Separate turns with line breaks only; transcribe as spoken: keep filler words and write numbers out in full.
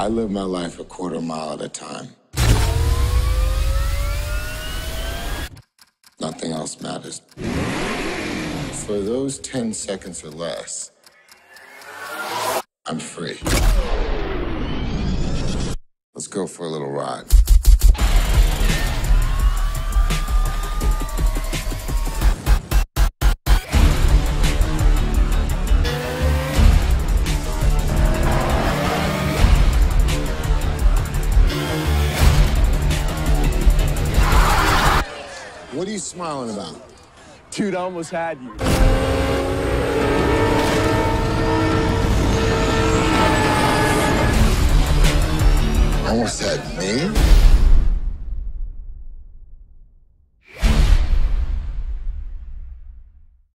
I live my life a quarter mile at a time. Nothing else matters. For those ten seconds or less, I'm free. Let's go for a little ride. What are you smiling about?
Dude, I almost had you.
Almost had me?